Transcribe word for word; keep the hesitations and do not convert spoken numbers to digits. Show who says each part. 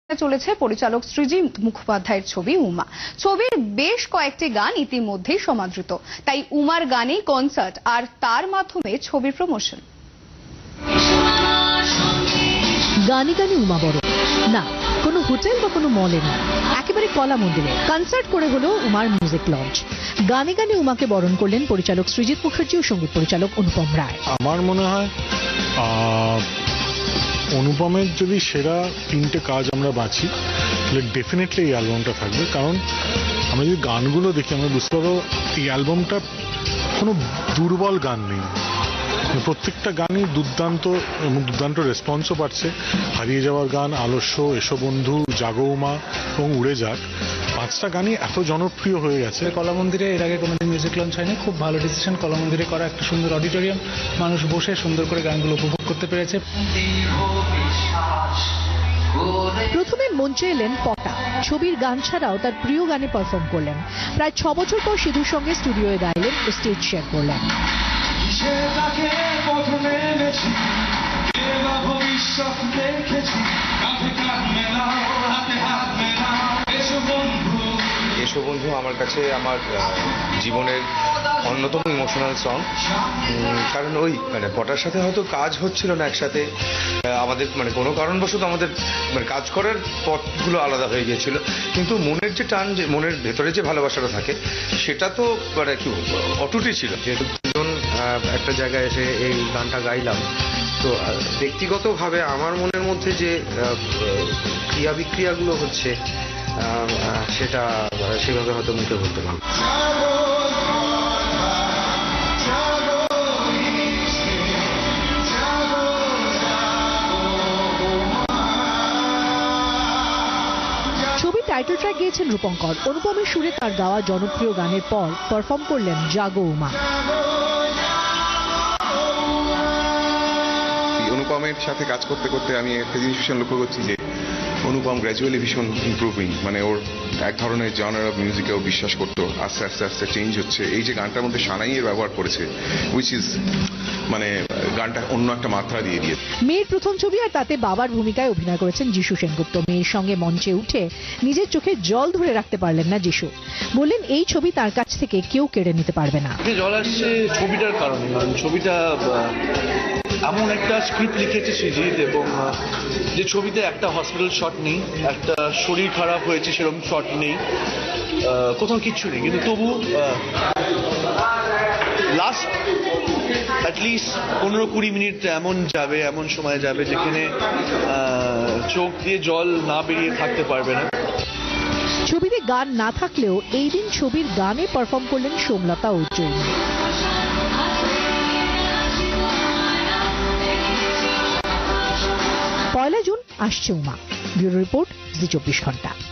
Speaker 1: চলেছে পরিচালক সৃজিত মুখোপাধ্যায়ের ছবি উমা। ছবির বেশ কয়েকটি গান ইতিমধ্যেই সমাদৃত, তাই উমার গানেই কনসার্ট আর তার মাধ্যমে ছবির প্রমোশন।
Speaker 2: গানে গানে উমা বড় না, কোনো হোটেল বা কোনো মলে না, একেবারে কলা মন্দিরে কনসার্ট করে হলো উমার মিউজিক লঞ্চ। গানে গানে উমাকে বরণ করলেন পরিচালক সৃজিত মুখার্জি ও সঙ্গীত পরিচালক অনুপম রায়।
Speaker 3: আমার মনে হয় অনুপমের যদি সেরা তিনটে কাজ আমরা বাঁচি তাহলে ডেফিনেটলি এই অ্যালবামটা থাকবে। কারণ আমরা যদি গানগুলো দেখি আমরা বুঝতে পারবো এই অ্যালবামটা কোনো দুর্বল গান নেই, প্রত্যেকটা গানই দুর্দান্ত এবং দুর্দান্ত রেসপন্সও পাচ্ছে। হারিয়ে যাওয়ার গান, আলস্য, এসো বন্ধু, জাগো উমা এবং উড়ে যাক, পাঁচটা গানই এত জনপ্রিয় হয়ে গেছে।
Speaker 4: কলা মন্দিরে এর আগে কোনোদিন মিউজিক লঞ্চ হয়নি, খুব ভালো ডিসিশন কলা মন্দিরে করা। একটা সুন্দর অডিটোরিয়াম, মানুষ বসে সুন্দর করে গানগুলো উপভোগ করতে পেরেছে।
Speaker 2: প্রথমে মঞ্চে এলেন পটা, ছবির গান ছাড়াও তার প্রিয় গানে পারফর্ম করলেন। প্রায় ছ বছর পর সিধুর সঙ্গে স্টুডিওয়ে গাইলেন ও স্টেজ শেয়ার করলেন।
Speaker 5: এসো বন্ধু আমার কাছে আমার জীবনের অন্যতম ইমোশনাল সং। কারণ ওই মানে পটার সাথে হয়তো কাজ হচ্ছিল না একসাথে, আমাদের মানে কোনো কারণবশত আমাদের মানে কাজ করার পথগুলো আলাদা হয়ে গিয়েছিল, কিন্তু মনের যে টান, যে মনের ভেতরে যে ভালোবাসাটা থাকে সেটা তো মানে কি অটুটই ছিল। যেহেতু দুজন একটা জায়গায় এসে এই গানটা গাইলাম, তো ব্যক্তিগতভাবে আমার মনের মধ্যে যে ক্রিয়া বিক্রিয়াগুলো হচ্ছে সেটা সেভাবে হয়তো মুখে বলতে পারলাম।
Speaker 2: ছবি টাইটেল ট্র্যাক গিয়েছেন রূপঙ্কর। অনুপমের সুরে তার গাওয়া জনপ্রিয় গানের পর পারফর্ম করলেন জাগো উমা।
Speaker 6: অনুপমের সাথে কাজ করতে করতে আমি একটা জিনিস ভীষণ লক্ষ্য করছি যে অনুপম গ্র্যাজুয়ালি ভীষণ ইম্প্রুভিং, মানে ওর এক ধরনের জনার অফ মিউজিকে ও বিশ্বাস করতো, আস্তে আস্তে আস্তে চেঞ্জ হচ্ছে। এই যে গানটার মধ্যে সানাইয়ের ব্যবহার করেছে, উইচ ইজ মানে গানটা অন্য একটা মাত্রা দিয়ে দিয়ে।
Speaker 2: মেয়ের প্রথম ছবি আর তাতে বাবার ভূমিকায় অভিনয় করেছেন যিশু সেনগুপ্ত। মেয়ের সঙ্গে মঞ্চে উঠে নিজের চোখে জল ধরে রাখতে পারলেন না যিশু, বললেন এই ছবি তার কাছ থেকে কেউ কেড়ে নিতে পারবে না।
Speaker 7: জল আসছে ছবিটার কারণে, কারণ ছবিটা এমন একটা স্ক্রিপ্ট লিখেছে সৃজিত, এবং যে ছবিতে একটা হসপিটাল শট নেই, একটা শরীর খারাপ হয়েছে সেরকম শট নেই, কোথাও কিচ্ছু নেই, কিন্তু তবু লাস্ট অ্যাটলিস্ট পনেরো কুড়ি মিনিট এমন যাবে, এমন সময় যাবে যেখানে চোখ দিয়ে জল না বেরিয়ে থাকতে পারবে না।
Speaker 2: ছবিতে গান না থাকলেও এই দিন ছবির গানে পারফর্ম করলেন সোমলতা ও চৈনি। পয়লা জুন আসছে উমা। ব্যুরো রিপোর্ট, জি চব্বিশ ঘন্টা।